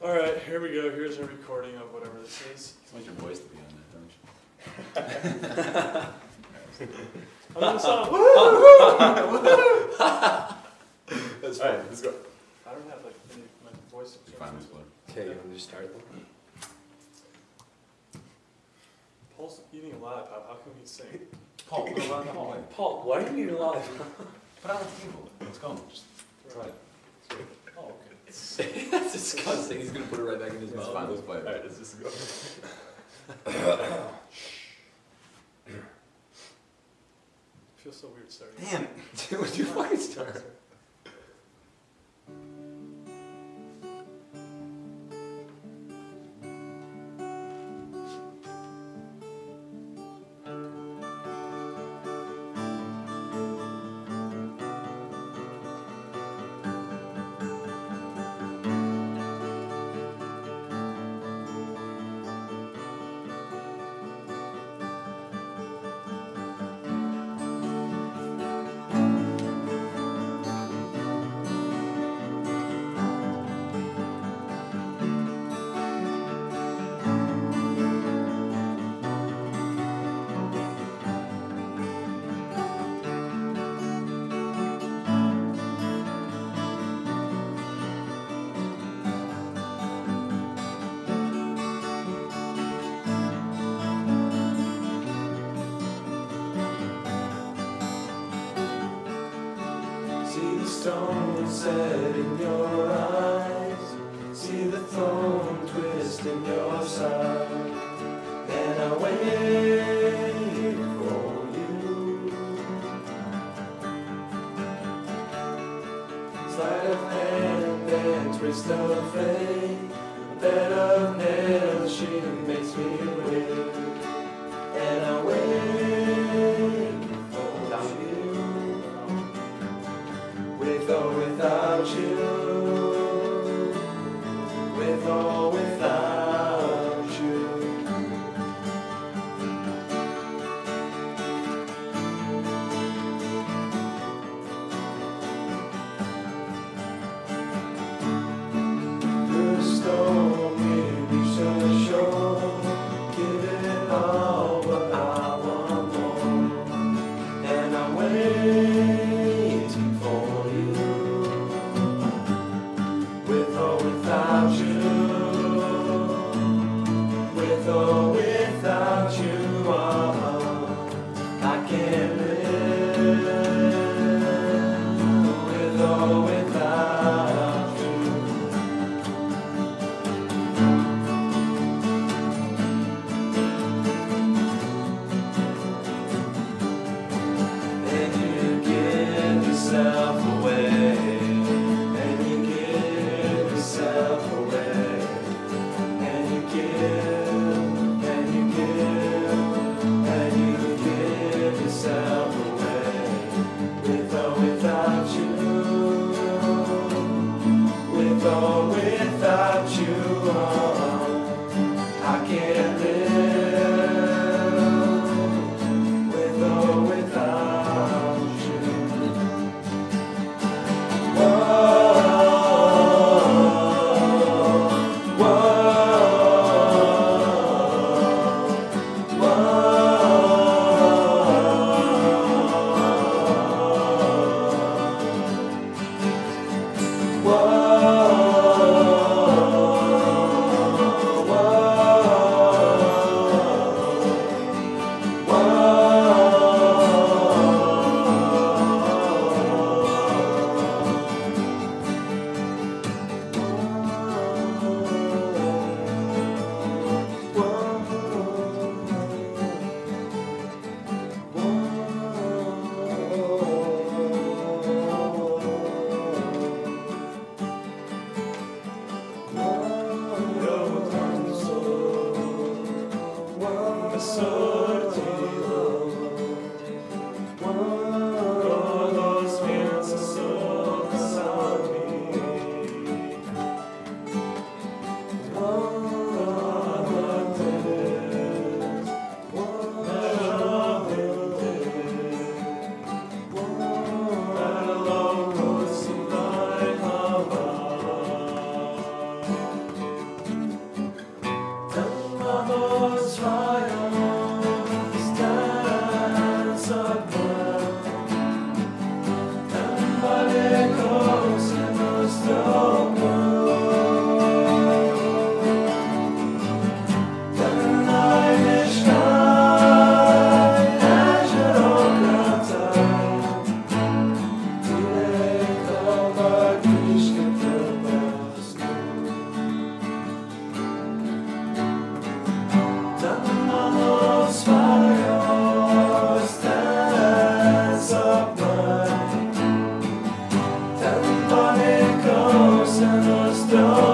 Alright, here we go. Here's a recording of whatever this is. You want your voice to be on there, don't you? I'm gonna sound. That's fine. Let's go. I don't have like any my voice. You're fine with floor. Okay, you want to just start then? Paul's eating a lollipop. How can he sing? Paul, put it on the hallway. Paul, why are you eating alive? Put it on the table. Let's go. Just try it. Oh, okay. That's disgusting. He's gonna put it right back in his It's mouth. fine. Let's play it. Alright, let's just go. Feels so weird starting. Damn. Dude, would you fucking start? See the stone set in your eyes, see the thorn twist in your side, and I wait for you. Sleight of hand and twist of fate, bed of nails she makes me wait, and I wait for you. With or without you, with or without you. The storm will reach the shore, give it all, but I want more, and I'm waiting for you. With or without you, with or without you, I can't live. With or without you. And you give yourself away, and you give yourself away, and you give, and you give, and you give yourself away, with or without you, with or without you, I can't live. With or without you. Whoa. nostro